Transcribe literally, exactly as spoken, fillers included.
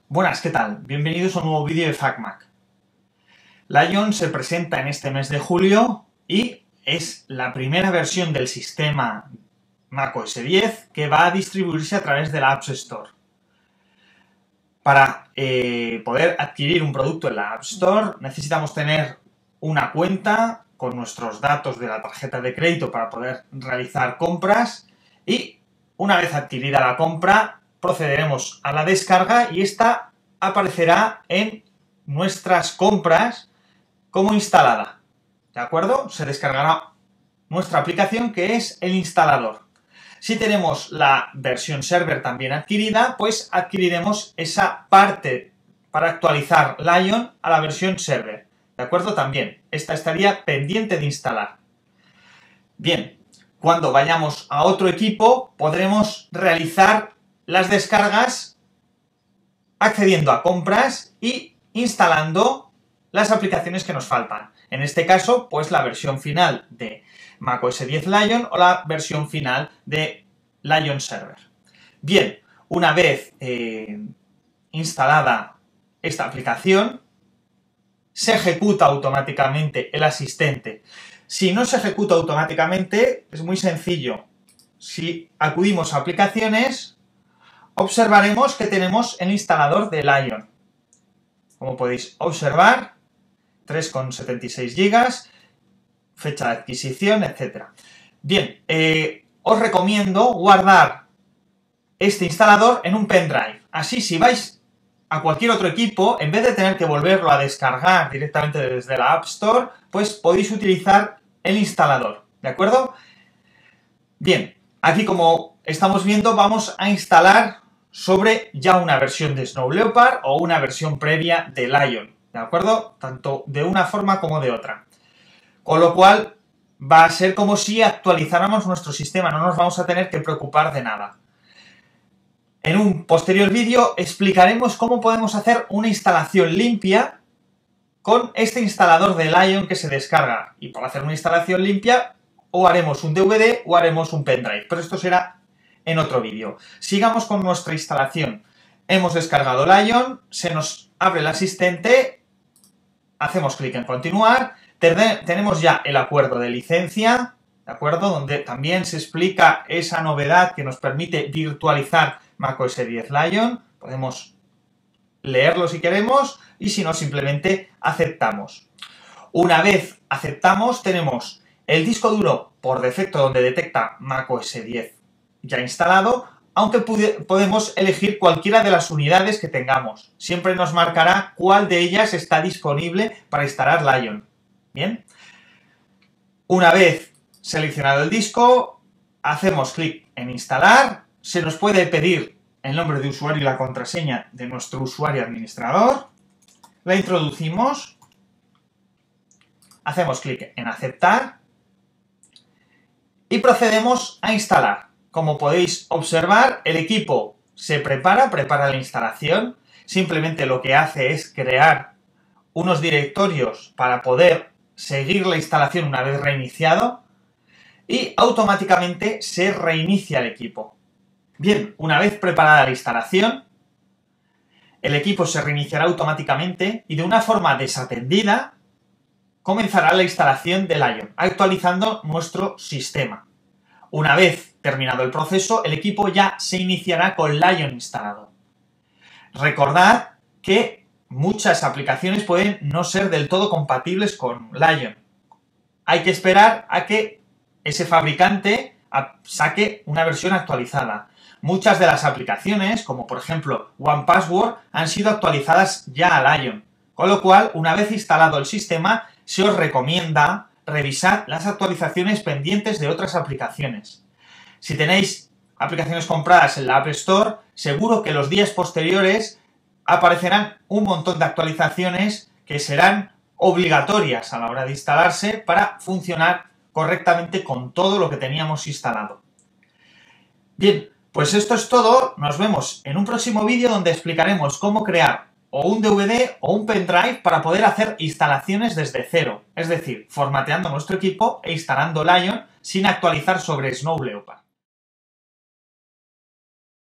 Buenas, ¿qué tal? Bienvenidos a un nuevo vídeo de FacMac. Lion se presenta en este mes de julio y es la primera versión del sistema macOS diez que va a distribuirse a través de la App Store. Para eh, poder adquirir un producto en la App Store necesitamos tener una cuenta con nuestros datos de la tarjeta de crédito para poder realizar compras y una vez adquirida la compra procederemos a la descarga y esta aparecerá en nuestras compras como instalada, ¿de acuerdo? Se descargará nuestra aplicación que es el instalador. Si tenemos la versión server también adquirida, pues adquiriremos esa parte para actualizar Lion a la versión server, ¿de acuerdo? También, esta estaría pendiente de instalar. Bien, cuando vayamos a otro equipo podremos realizar las descargas accediendo a compras y instalando las aplicaciones que nos faltan. En este caso, pues la versión final de macOS diez Lion o la versión final de Lion Server. Bien, una vez eh, instalada esta aplicación, se ejecuta automáticamente el asistente. Si no se ejecuta automáticamente, es muy sencillo. Si acudimos a aplicaciones, observaremos que tenemos el instalador de Lion. Como podéis observar, tres coma setenta y seis gigas, fecha de adquisición, etcétera. Bien, eh, os recomiendo guardar este instalador en un pendrive. Así, si vais a cualquier otro equipo, en vez de tener que volverlo a descargar directamente desde la App Store, pues podéis utilizar el instalador, ¿de acuerdo? Bien, aquí como estamos viendo, vamos a instalar sobre ya una versión de Snow Leopard o una versión previa de Lion, ¿de acuerdo? Tanto de una forma como de otra. Con lo cual, va a ser como si actualizáramos nuestro sistema, no nos vamos a tener que preocupar de nada. En un posterior vídeo explicaremos cómo podemos hacer una instalación limpia con este instalador de Lion que se descarga. Y para hacer una instalación limpia, o haremos un D V D o haremos un pendrive, pero esto será en otro vídeo. Sigamos con nuestra instalación. Hemos descargado Lion, se nos abre el asistente, hacemos clic en continuar, tenemos ya el acuerdo de licencia, ¿de acuerdo? Donde también se explica esa novedad que nos permite virtualizar macOS diez Lion. Podemos leerlo si queremos y si no, simplemente aceptamos. Una vez aceptamos, tenemos el disco duro por defecto donde detecta macOS diez ya instalado, aunque podemos elegir cualquiera de las unidades que tengamos. Siempre nos marcará cuál de ellas está disponible para instalar Lion. Bien. Una vez seleccionado el disco, hacemos clic en instalar. Se nos puede pedir el nombre de usuario y la contraseña de nuestro usuario administrador. La introducimos. Hacemos clic en aceptar. Y procedemos a instalar. Como podéis observar, el equipo se prepara, prepara la instalación. Simplemente lo que hace es crear unos directorios para poder seguir la instalación una vez reiniciado y automáticamente se reinicia el equipo. Bien, una vez preparada la instalación, el equipo se reiniciará automáticamente y de una forma desatendida comenzará la instalación de Lion, actualizando nuestro sistema. Una vez terminado el proceso, el equipo ya se iniciará con Lion instalado. Recordad que muchas aplicaciones pueden no ser del todo compatibles con Lion. Hay que esperar a que ese fabricante saque una versión actualizada. Muchas de las aplicaciones, como por ejemplo One Password, han sido actualizadas ya a Lion. Con lo cual, una vez instalado el sistema, se os recomienda revisar las actualizaciones pendientes de otras aplicaciones. Si tenéis aplicaciones compradas en la App Store, seguro que los días posteriores aparecerán un montón de actualizaciones que serán obligatorias a la hora de instalarse para funcionar correctamente con todo lo que teníamos instalado. Bien, pues esto es todo. Nos vemos en un próximo vídeo donde explicaremos cómo crear o un D V D o un pendrive para poder hacer instalaciones desde cero, es decir, formateando nuestro equipo e instalando Lion sin actualizar sobre Snow Leopard.